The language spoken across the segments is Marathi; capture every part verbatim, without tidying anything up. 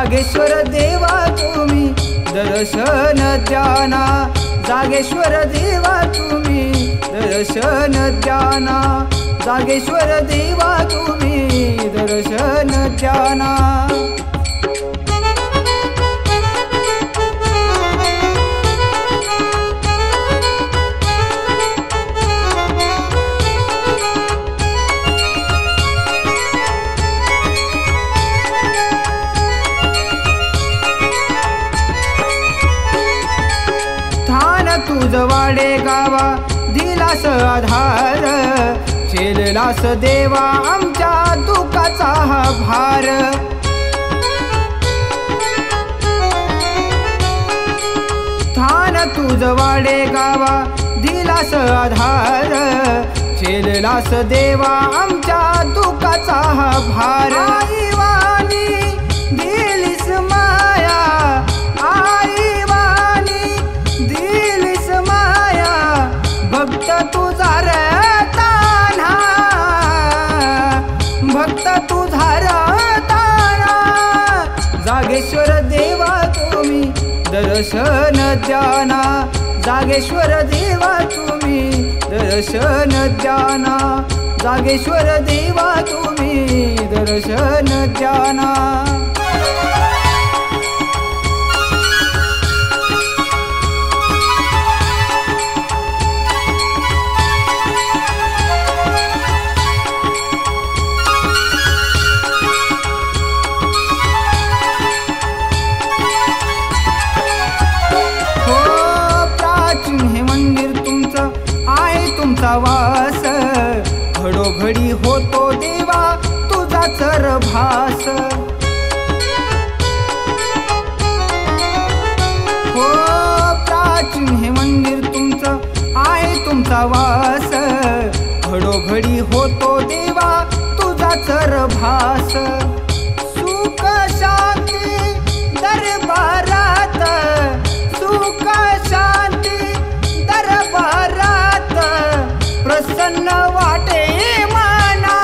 जागेश्वर देवा तुम्ही दर्शन द्याना, जागेश्वर देवा तुम्ही दर्शन द्याना, जागेश्वर देवा तुम्ही दर्शन द्याना। तुझ वाडे गावा दिलास आधार, झेललास देवा आमच्या दुःखाचा हा भार। थान तुझ वाडे गावा दिलास आधार, झेललास देवा आमच्या दुःखाचा हा भार। आई वाणी दिलीस माया, आई वाणी दिलीस माया, भक्त तुझा रताना, भक्त तुझा रताना। जागेश्वर देवा तुम्ही दर्शन द्याना, जागेश्वर देवा तुम्ही दर्शन द्याना, जागेश्वर देवा तुम्ही दर्शन द्याना। तुमचा वास घडोघडी होतो देवा तुझा चरभास। हो प्राचीन हे मंदिर तुमचं आहे तुमचा वास, घडोघडी होतो देवा तुझा चरभास। सुख शांती दरबारात, सुख शांती दरबारात, प्रसन्न वाटे मना,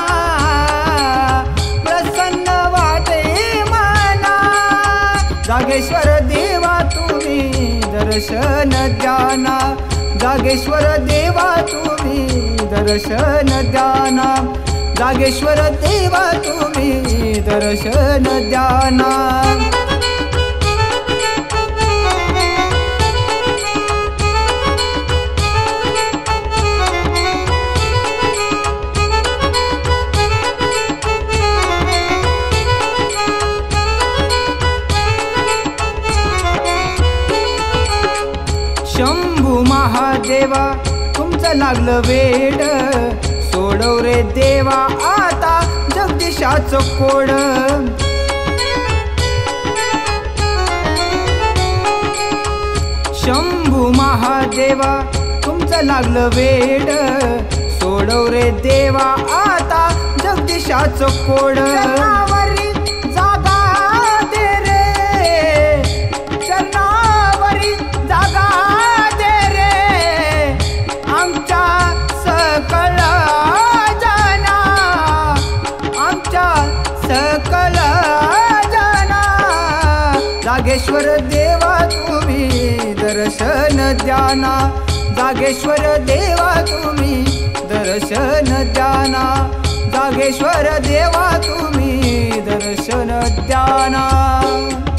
प्रसन्न वाटे मना। जागेश्वर देवा तुम्ही दर्शन द्याना, जागेश्वर देवा तुम्ही दर्शन द्याना, जागेश्वर देवा तुम्ही दर्शन द्याना। शंभू महादेवा तुमचं लागलं वेड, सोडव रे देवा आता जगदीशाचं कोड। शंभू महादेवा तुमचं लागलं वेड, सोडव रे देवा आता जगदीशाचं कोड। चरणावरी जागा दे रे, चरणावरी जागा दे रे, आमच्या सकल जना, आमच्या सकल जना। जागेश्वर देवा तुम्ही दर्शन द्याना, जागेश्वर देवा तुम्ही दर्शन द्याना, जागेश्वर देवा तुम्ही दर्शन द्याना।